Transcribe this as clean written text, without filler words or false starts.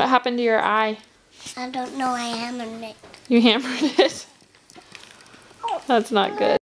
What happened to your eye? I don't know, I hammered it. You hammered it? That's not good.